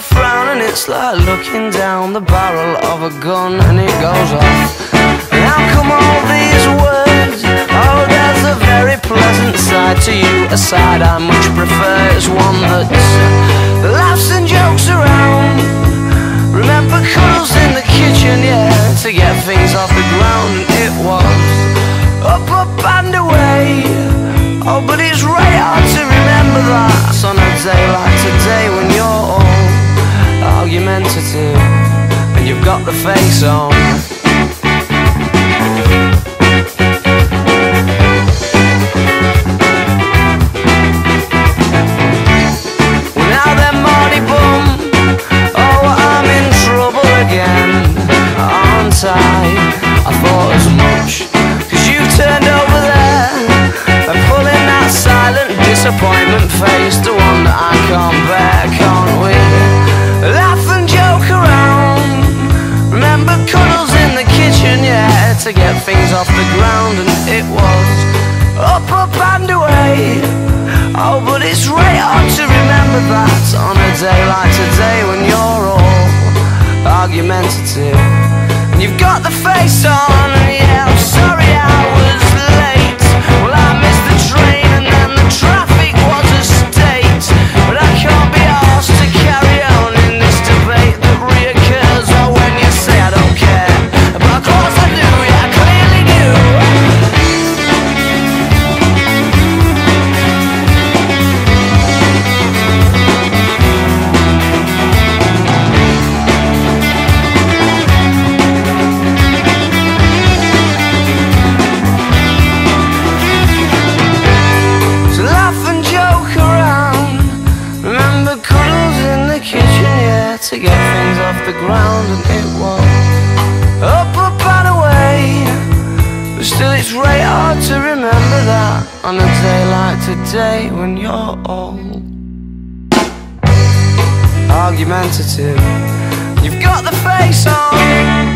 frown, and it's like looking down the barrel of a gun, and it goes off. And how come all these words? Oh, there's a very pleasant side to you, a side I much prefer. It's one that laughs and jokes around. Remember cuddles in the kitchen, yeah, to get things off the ground. It was up, up and away. Oh, but it's right hard to remember that on a day like today, when you're all argumentative and you've got the face on. Well, now then, Mardy bum, oh, I'm in trouble again, aren't I thought as much, 'cause you turned over there and pulling that silent disappointment face, the one that I can't bear. Can't we laugh and joke around? Remember cuddles in the kitchen, yeah, to get things off the ground. And it was up, up and away. Oh, but it's right hard to remember that on a day like today, when you're all argumentative and you've got the face on. And yeah, I'm sorry I was late. Well, I missed the train and then the traffic was a state. But I can't be asked to carry on in this debate that reoccurs. Oh, when you say I don't care, but of course I do, yeah, I clearly do. To get things off the ground, and it was up, up and away. But still it's right hard to remember that on a day like today, when you're all argumentative, you've got the face on.